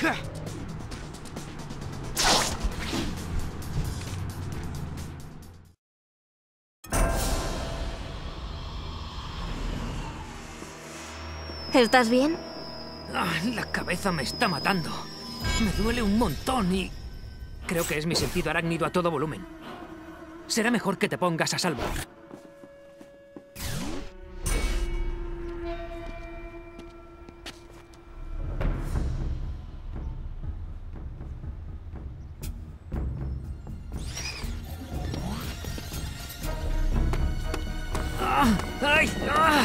¿Estás bien? La cabeza me está matando. Me duele un montón y... creo que es mi sentido arácnido a todo volumen. Será mejor que te pongas a salvo. ¡Ay! ¡Ah!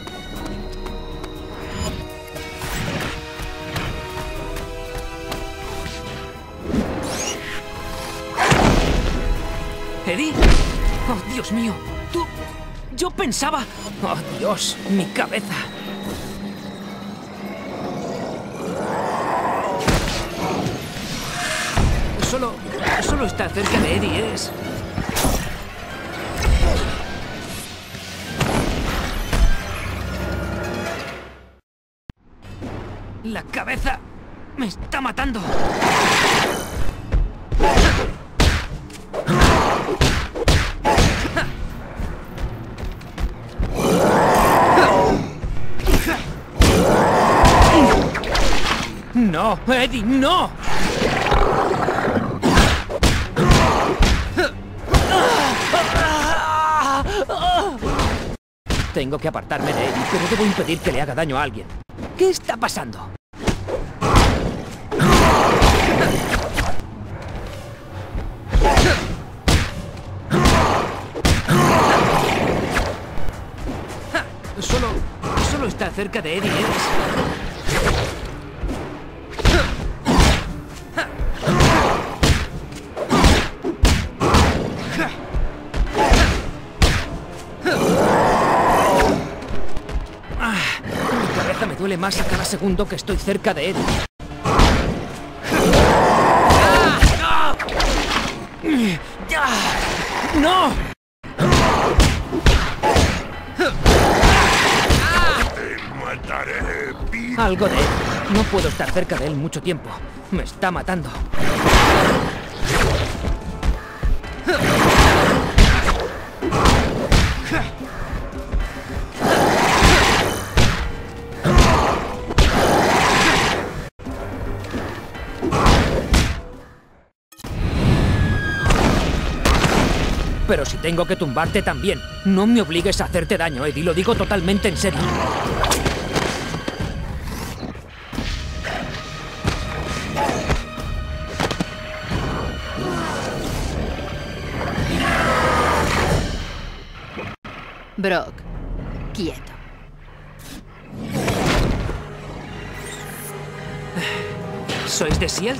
¿Eddie? ¡Oh, Dios mío! ¡Tú! ¡Yo pensaba! ¡Oh, Dios! ¡Mi cabeza! Solo está cerca de Eddie, es... La cabeza me está matando. ¡No, Eddie, no! Tengo que apartarme de Eddie, pero debo impedir que le haga daño a alguien. ¿Qué está pasando? Solo está cerca de Eddie. Mi cabeza me duele más a cada segundo que estoy cerca de Eddie. ¡No! Algo de él. No puedo estar cerca de él mucho tiempo. Me está matando. Pero si tengo que tumbarte también. No me obligues a hacerte daño, Eddie. Lo digo totalmente en serio. Brock, quieto. ¿Sois de S.H.I.E.L.D.?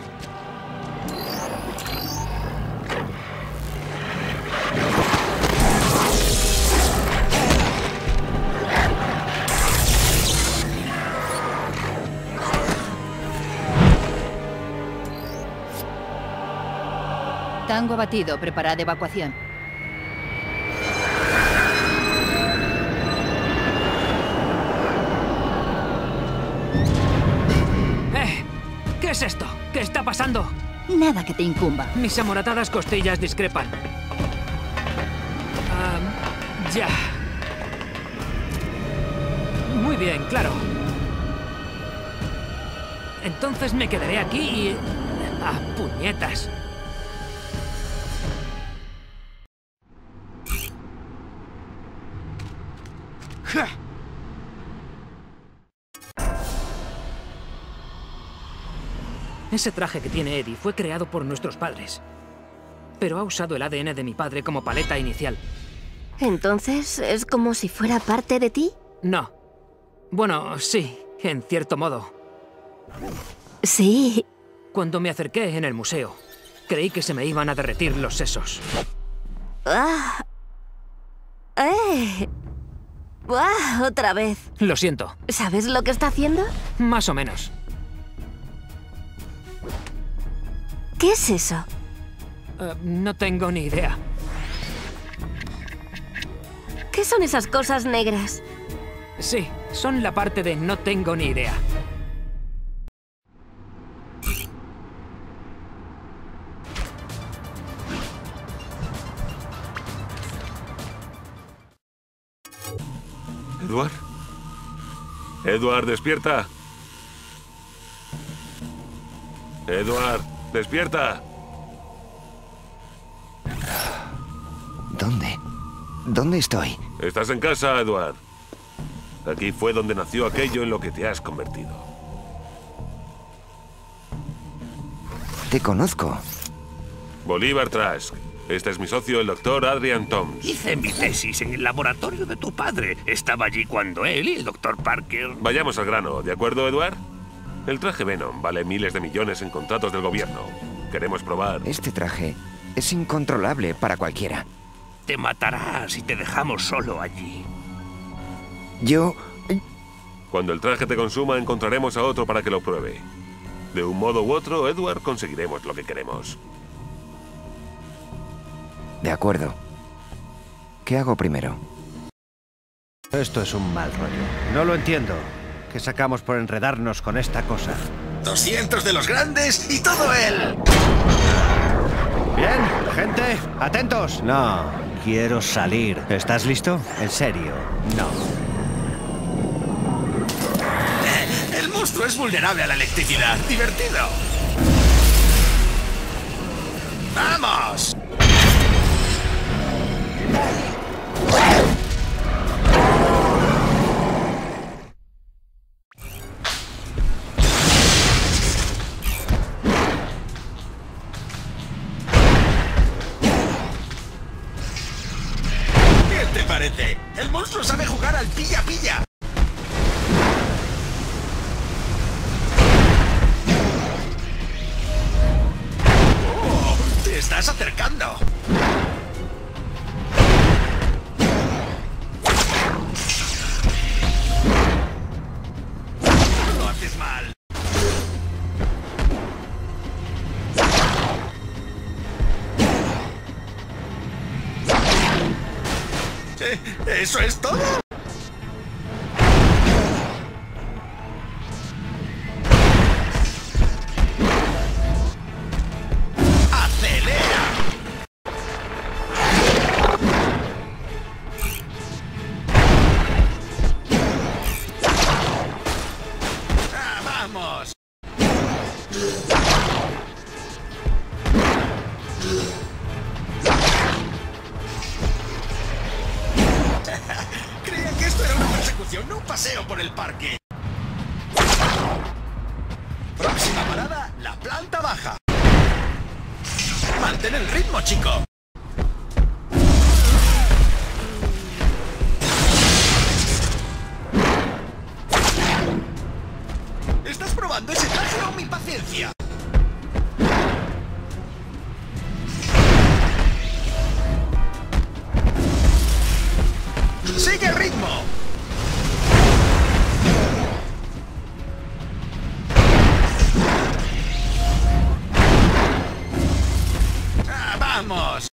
Tango abatido, preparad evacuación. ¿Qué es esto? ¿Qué está pasando? Nada que te incumba. Mis amoratadas costillas discrepan. Ya. Muy bien, claro. Entonces me quedaré aquí y... ¡Ah, puñetas! Ese traje que tiene Eddie fue creado por nuestros padres. Pero ha usado el ADN de mi padre como paleta inicial. ¿Entonces es como si fuera parte de ti? No. Bueno, sí, en cierto modo. Sí. Cuando me acerqué en el museo, creí que se me iban a derretir los sesos. ¡Ah! Otra vez. Lo siento. ¿Sabes lo que está haciendo? Más o menos. ¿Qué es eso? No tengo ni idea. ¿Qué son esas cosas negras? Sí, son la parte de no tengo ni idea. Edward, despierta. Edward, despierta. ¿Dónde? ¿Dónde estoy? Estás en casa, Edward. Aquí fue donde nació aquello en lo que te has convertido. Te conozco. Bolívar Trask. Este es mi socio, el doctor Adrian Toms. Hice mi tesis en el laboratorio de tu padre. Estaba allí cuando él y el doctor Parker... Vayamos al grano, ¿de acuerdo, Edward? El traje Venom vale miles de millones en contratos del gobierno. Queremos probar. Este traje es incontrolable para cualquiera. Te matará si te dejamos solo allí. Yo... Cuando el traje te consuma, encontraremos a otro para que lo pruebe. De un modo u otro, Edward, conseguiremos lo que queremos. De acuerdo. ¿Qué hago primero? Esto es un mal rollo. No lo entiendo. ¿Qué sacamos por enredarnos con esta cosa? 200 de los grandes y todo él. Bien, gente, atentos. No, quiero salir. ¿Estás listo? En serio, no. El monstruo es vulnerable a la electricidad. ¡Divertido! ¡Vamos! ¿Qué te parece? El monstruo sabe jugar al pilla-pilla. ¡Oh! ¡Te estás acercando! No lo haces mal. ¿Eso es todo? ¡Acelera! ¡Ah, vamos! Creía que esto era una persecución, no un paseo por el parque. Próxima parada, la planta baja. Mantén el ritmo, chico. ¿Estás probando ese traje o mi paciencia? ¡Sigue el ritmo! ¡Ah, vamos!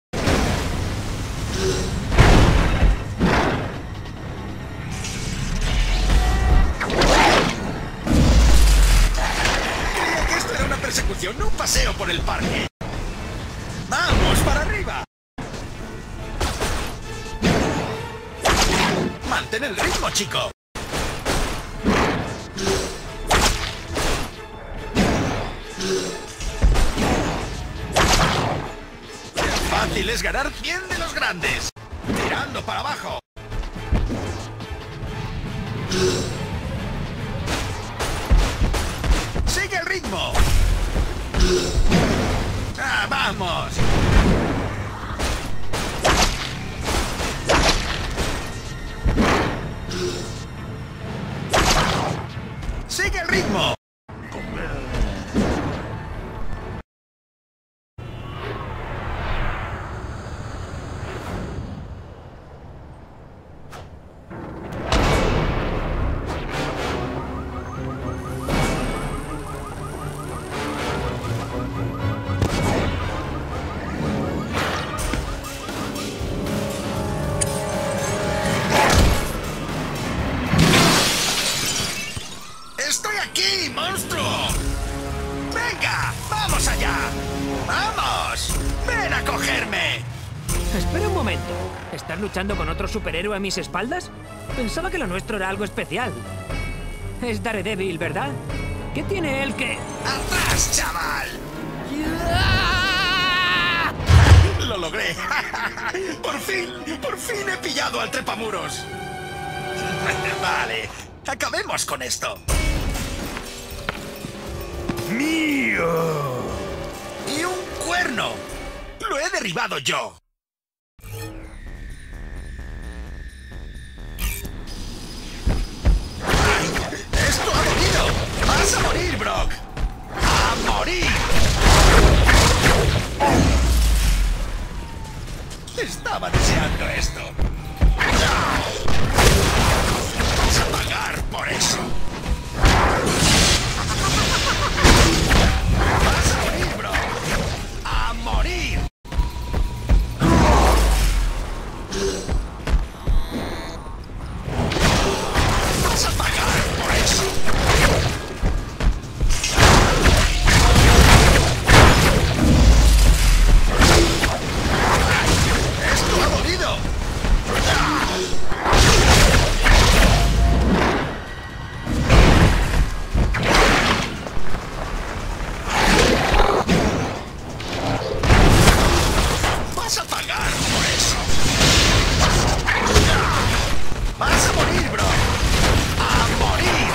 Creía que esto era una persecución, no un paseo por el parque. ¡Vamos, para arriba! ¡Mantén el ritmo, chico! ¡Qué fácil es ganar 100 de los grandes! ¡Tirando para abajo! ¡Sigue el ritmo! ¡Ah, vamos! ¡Sigue el ritmo! ¡Estoy aquí, monstruo! ¡Venga! ¡Vamos allá! ¡Vamos! ¡Ven a cogerme! Espera un momento. ¿Estás luchando con otro superhéroe a mis espaldas? Pensaba que lo nuestro era algo especial. Es Daredevil, ¿verdad? ¿Qué tiene él que...? ¡Atrás, chaval! ¡Lo logré! ¡Por fin he pillado al trepamuros! Vale, acabemos con esto. ¡Mío! ¡Y un cuerno! ¡Lo he derribado yo! ¡Ay! ¡Esto ha dolido! ¡Vas a morir, Brock! ¡A morir! Estaba deseando esto. Vas a pagar por eso. Vas a morir, bro. A morir. Vas a pagar por eso. ¡Esto ha dolido! ¡Vas a pagar por eso! ¡Vas a morir, bro! ¡A morir!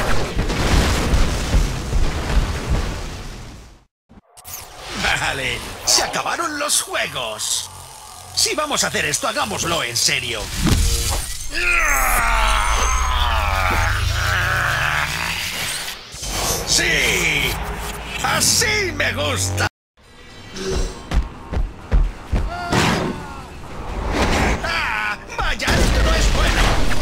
Vale, se acabaron los juegos. Si vamos a hacer esto, hagámoslo en serio. ¡Sí! ¡Así me gusta! ¡Ah! ¡Vaya, esto no es bueno!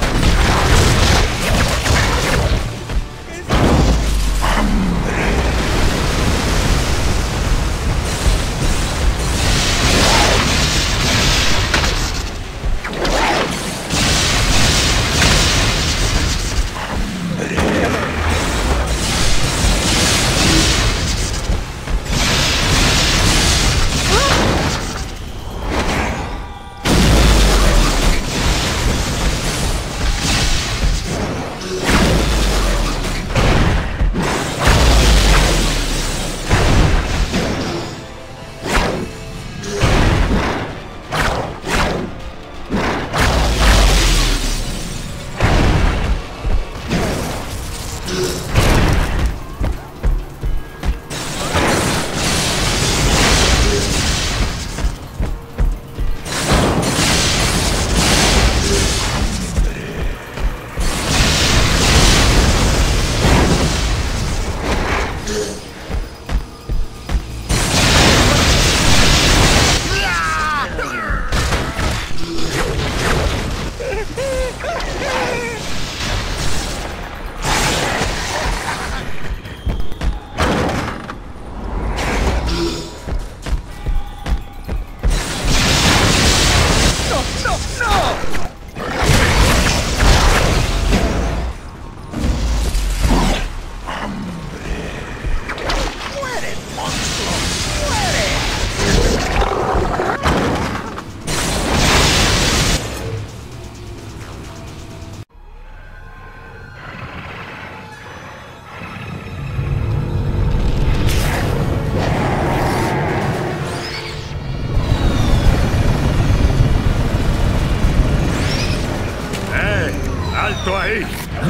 ¡Alto ahí!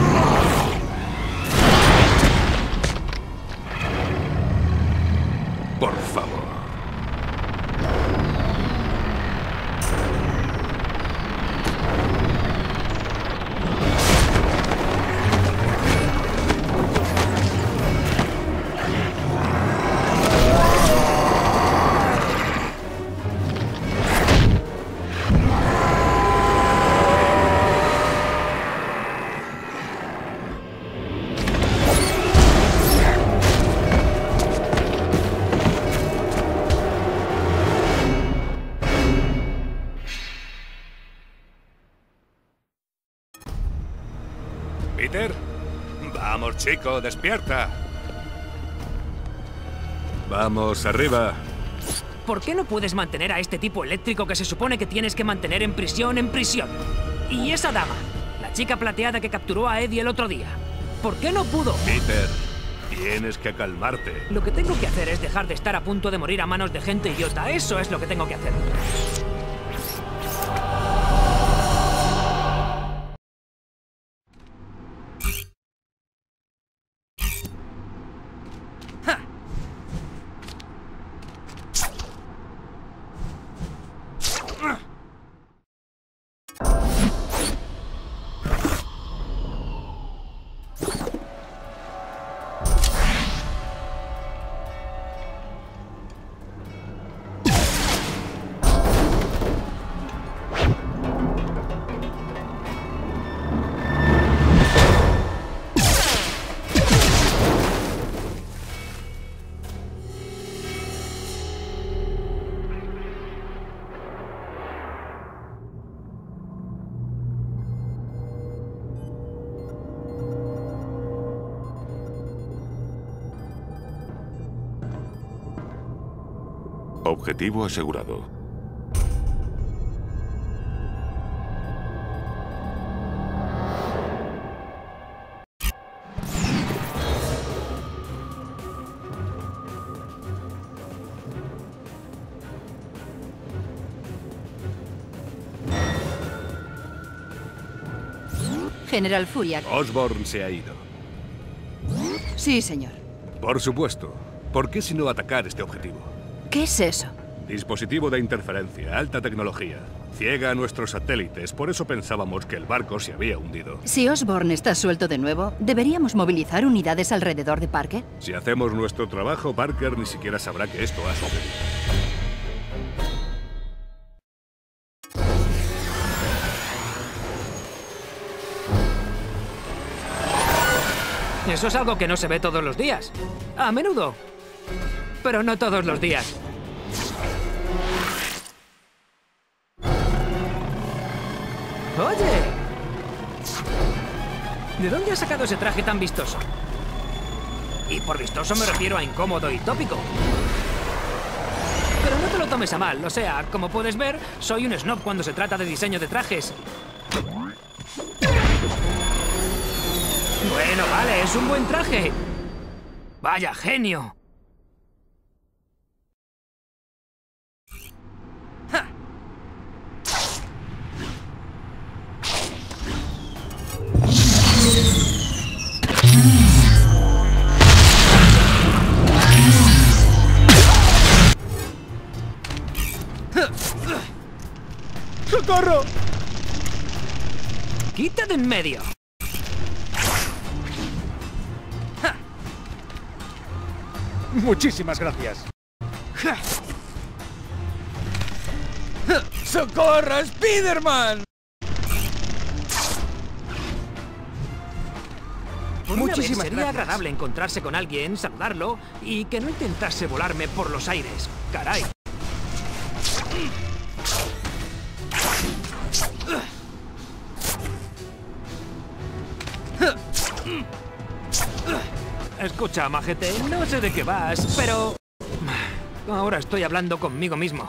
Por favor. ¿Peter? Vamos, chico, despierta. Vamos, arriba. ¿Por qué no puedes mantener a este tipo eléctrico que se supone que tienes que mantener en prisión? Y esa dama, la chica plateada que capturó a Eddie el otro día. ¿Por qué no pudo? Peter, tienes que calmarte. Lo que tengo que hacer es dejar de estar a punto de morir a manos de gente idiota. Eso es lo que tengo que hacer. Objetivo asegurado. General Furiak. Osborn se ha ido. Sí, señor. Por supuesto. ¿Por qué si no atacar este objetivo? ¿Qué es eso? Dispositivo de interferencia, alta tecnología. Ciega a nuestros satélites, por eso pensábamos que el barco se había hundido. Si Osborn está suelto de nuevo, ¿deberíamos movilizar unidades alrededor de Parker? Si hacemos nuestro trabajo, Parker ni siquiera sabrá que esto ha sucedido. Eso es algo que no se ve todos los días. A menudo. Pero no todos los días. ¡Oye! ¿De dónde has sacado ese traje tan vistoso? Y por vistoso me refiero a incómodo y tópico. Pero no te lo tomes a mal. O sea, como puedes ver, soy un snob cuando se trata de diseño de trajes. Bueno, vale, es un buen traje. ¡Vaya genio! ¡Ja! ¡Socorro! ¡Quita de en medio! Muchísimas gracias. ¡Socorro, Spider-Man! Muchísimas sería agradable encontrarse con alguien, saludarlo y que no intentase volarme por los aires. ¡Caray! Escucha, majete, no sé de qué vas, pero... ahora estoy hablando conmigo mismo.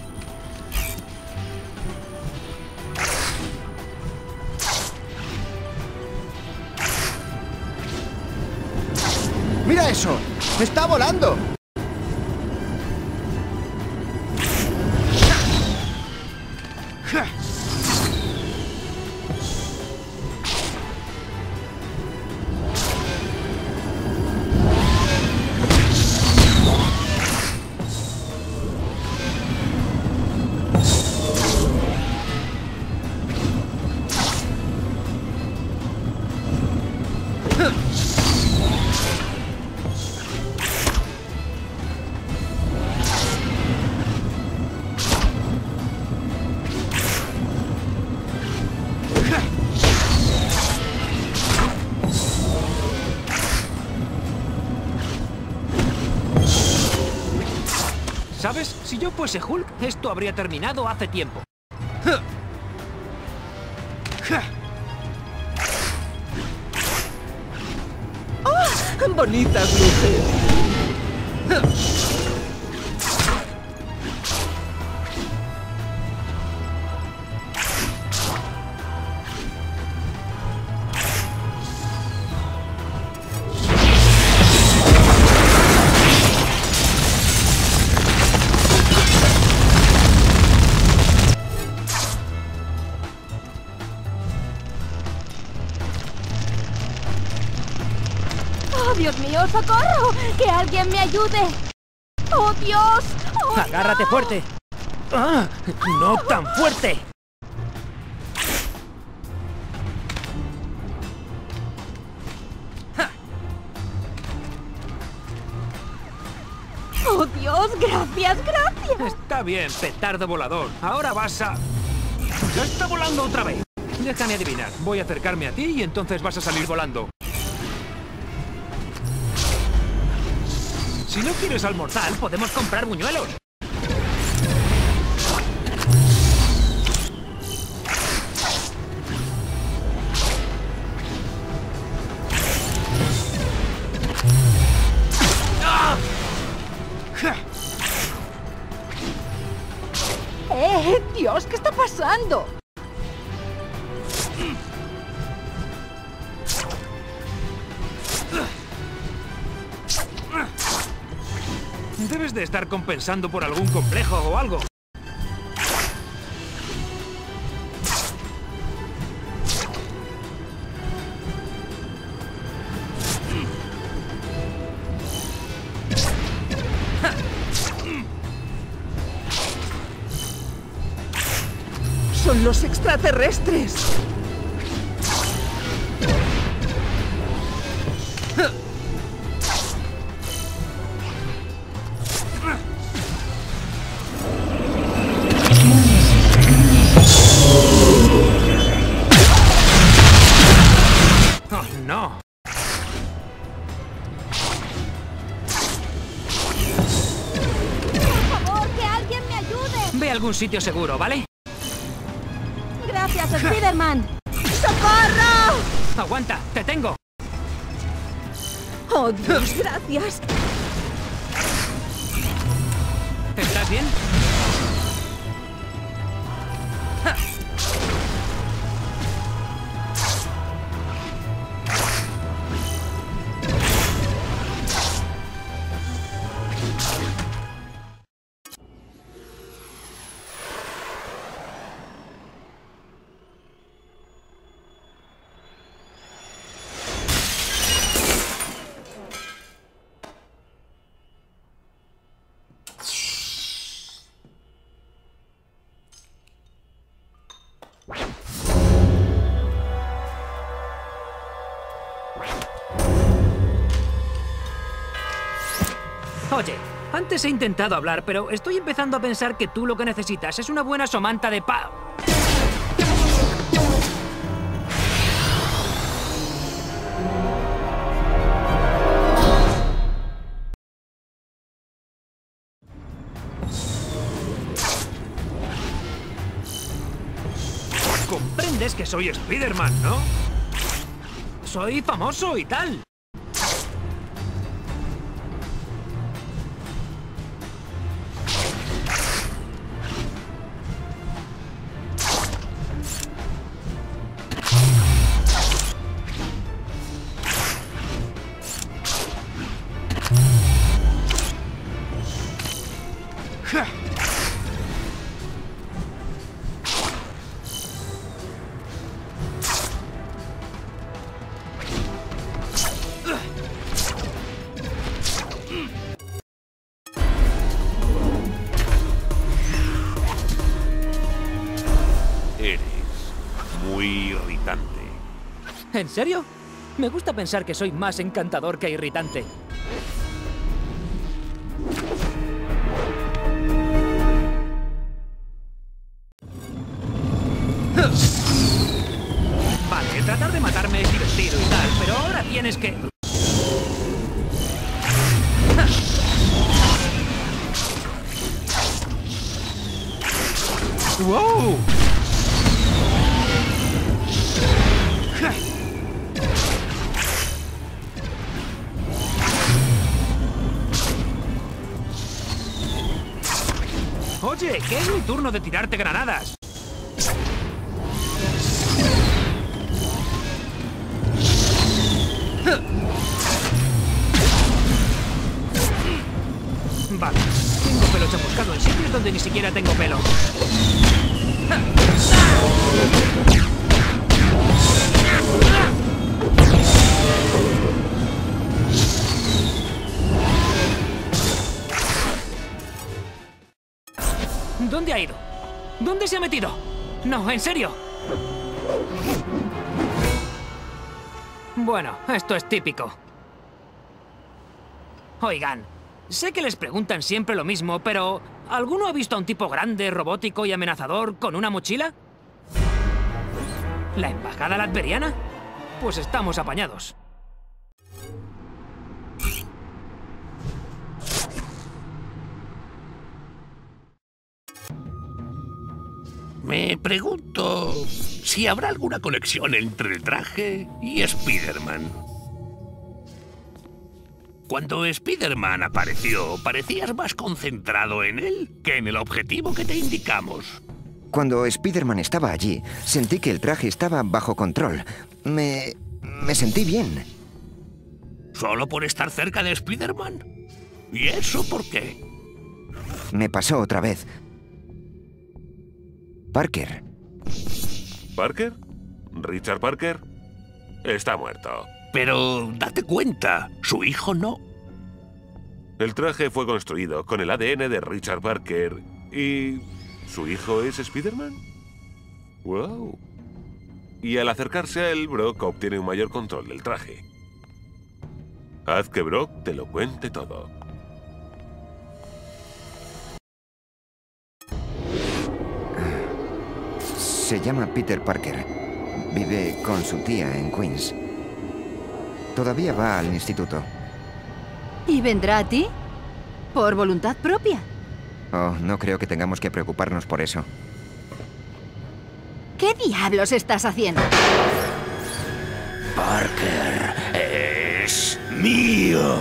¡Mira eso! ¡Está volando! ¿Sabes? Si yo fuese Hulk, esto habría terminado hace tiempo. ¡Oh! ¡Bonitas luces! ¡Oh, Dios mío, socorro! ¡Que alguien me ayude! ¡Oh, Dios! ¡Oh, ¡Agárrate no! fuerte! ¡Ah! ¡No tan fuerte! ¡Oh, Dios! ¡Gracias, gracias! Está bien, petardo volador. Ahora vas a... ¡Ya está volando otra vez! Déjame adivinar. Voy a acercarme a ti y entonces vas a salir volando. Si no quieres almorzar, podemos comprar buñuelos. Dios, ¿qué está pasando? Debes de estar compensando por algún complejo o algo. ¡Son los extraterrestres! ¡Oh, no! ¡Por favor, que alguien me ayude! Ve a algún sitio seguro, ¿vale? ¡Gracias, Spider-Man! ¡Socorro! ¡Aguanta! ¡Te tengo! ¡Oh, Dios, gracias! ¿Estás bien? Oye, antes he intentado hablar, pero estoy empezando a pensar que tú lo que necesitas es una buena somanta de pa... Comprendes que soy Spider-Man, ¿no? Soy famoso y tal. Eres muy irritante. ¿En serio? Me gusta pensar que soy más encantador que irritante. Vale, tratar de matarme es divertido y tal, pero ahora tienes que... ¡Wow! Oye, que es mi turno de tirarte granadas. Vale, tengo pelo chamuscado en sitios donde ni siquiera tengo pelo. ¿Dónde ha ido? ¿Dónde se ha metido? No, en serio. Bueno, esto es típico. Oigan, sé que les preguntan siempre lo mismo, pero ¿alguno ha visto a un tipo grande, robótico y amenazador con una mochila? ¿La embajada latberiana? Pues estamos apañados. Me pregunto si habrá alguna conexión entre el traje y Spider-Man. Cuando Spider-Man apareció, parecías más concentrado en él que en el objetivo que te indicamos. Cuando Spider-Man estaba allí, sentí que el traje estaba bajo control. Me sentí bien. ¿Solo por estar cerca de Spider-Man? ¿Y eso por qué? Me pasó otra vez. Parker. ¿Parker? ¿Richard Parker? Está muerto. Pero date cuenta, su hijo no. El traje fue construido con el ADN de Richard Parker y... ¿su hijo es Spider-Man? ¡Wow! Y al acercarse a él, Brock obtiene un mayor control del traje. Haz que Brock te lo cuente todo. Se llama Peter Parker. Vive con su tía en Queens. Todavía va al instituto. ¿Y vendrá a ti? ¿Por voluntad propia? Oh, no creo que tengamos que preocuparnos por eso. ¿Qué diablos estás haciendo? Parker es mío.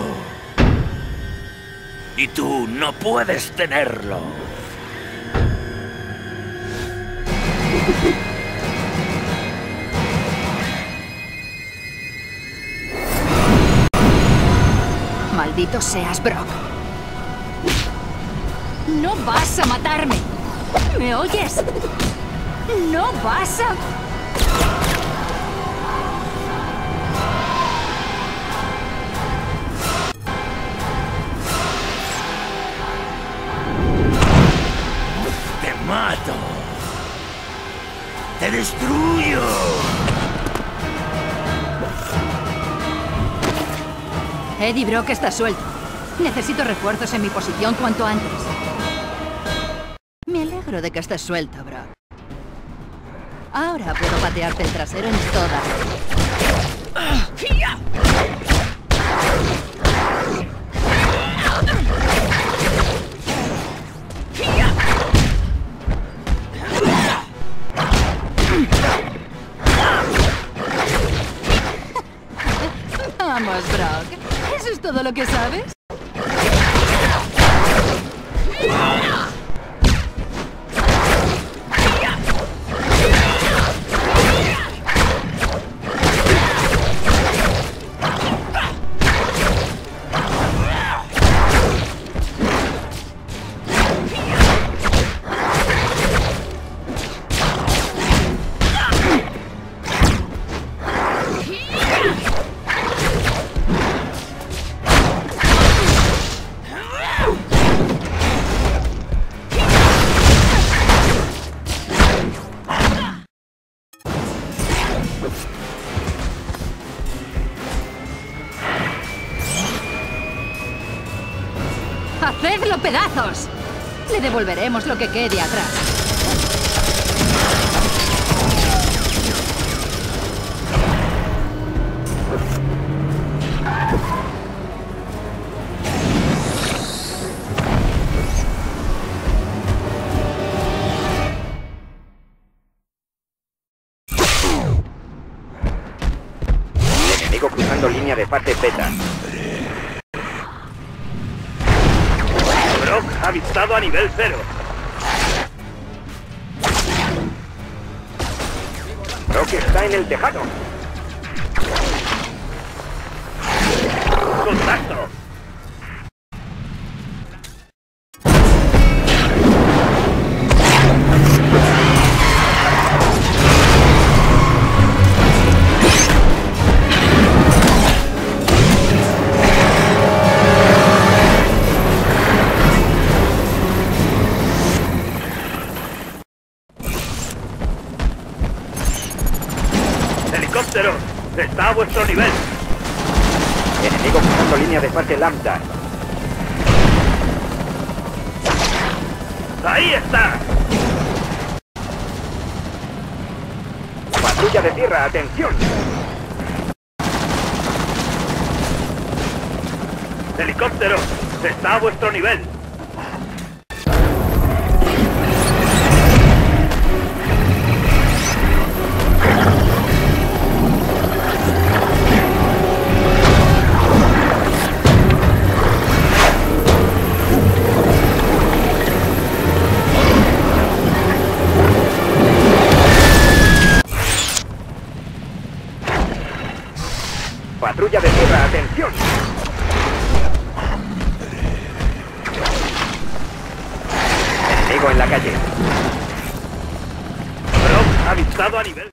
Y tú no puedes tenerlo. Maldito seas, Brock. ¡No vas a matarme! ¿Me oyes? ¡No vas a...! ¡Te mato! ¡Te destruyo! Eddie Brock está suelto. Necesito refuerzos en mi posición cuanto antes. Me alegro de que estés suelto, Brock. Ahora puedo patearte el trasero en toda. Vamos, Brock. ¿Eso es todo lo que sabes? ¡Hacedlo pedazos! Le devolveremos lo que quede atrás. Enemigo cruzando línea de fase beta. Brock avistado a nivel 0. Brock está en el tejado. ¡Contacto! línea de fase lambda. ¡Ahí está! Patrulla de tierra, atención. ¡Helicóptero! ¡Está a vuestro nivel! Patrulla de tierra, atención. Enemigo en la calle. Brock avistado a nivel.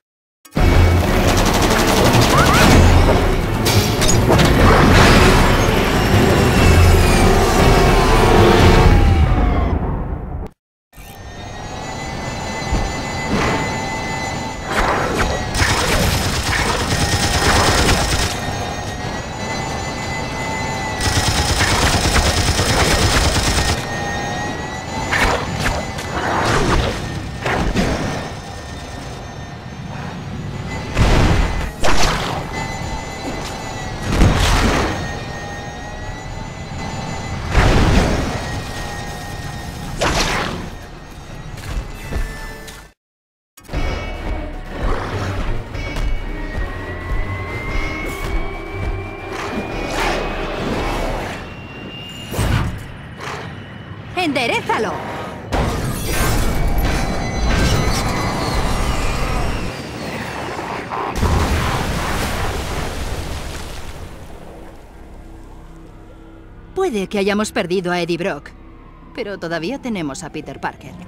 ¡Enderézalo! Puede que hayamos perdido a Eddie Brock, pero todavía tenemos a Peter Parker.